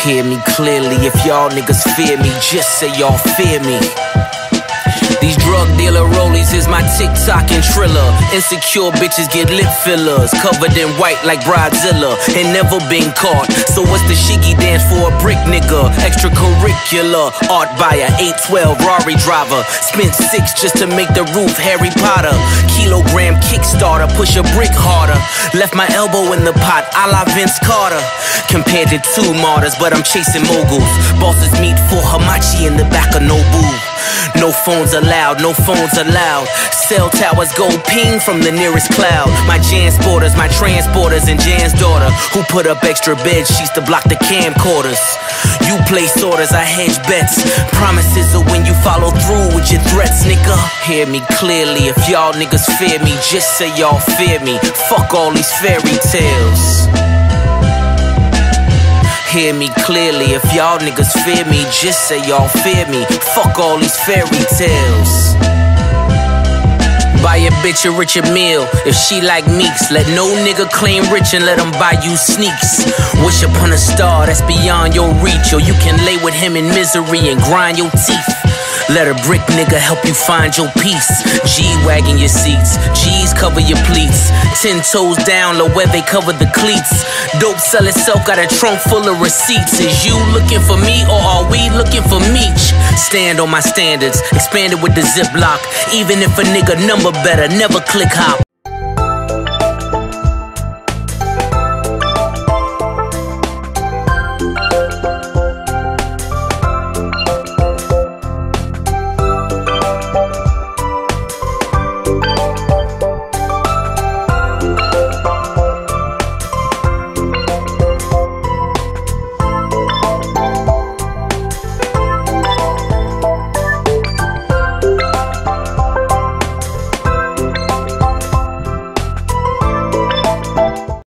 Hear me clearly, if y'all niggas fear me, just say y'all fear me. These drug dealer rollies is my TikTok and Triller. Insecure bitches get lip fillers, covered in white like bridezilla, and never been caught. So what's the Shiggy dance for a brick nigga? Extracurricular, art buyer, 812 Rari driver. Spent 6 just to make the roof Harry Potter. Kilogram Kickstarter, push a brick harder. Left my elbow in the pot, a la Vince Carter. Compared to 2 martyrs, but I'm chasing moguls. Bosses meet for Hamachi in the back of Nobu. No phones allowed, no phones allowed. Cell towers go ping from the nearest cloud. My JanSporters, my transporters, and Jan's daughter, who put up extra bed sheets to block the camcorders. You place orders, I hedge bets. Promises are when you follow through with your threats, nigga. Hear me clearly, if y'all niggas fear me, just say y'all fear me. Fuck all these fairy tales. Hear me clearly, if y'all niggas fear me, just say y'all fear me. Fuck all these fairy tales. Buy a bitch a richer meal, if she like meeks. Let no nigga claim rich and let him buy you sneaks. Wish upon a star that's beyond your reach, or you can lay with him in misery and grind your teeth. Let a brick nigga help you find your peace. G-wagging your seats, G's cover your pleats. 10 toes down, low where they cover the cleats. Dope sell itself, got a trunk full of receipts. Is you looking for me, or are we looking for Meech? Stand on my standards, expanded with the ziplock. Even if a nigga number better, never click hop.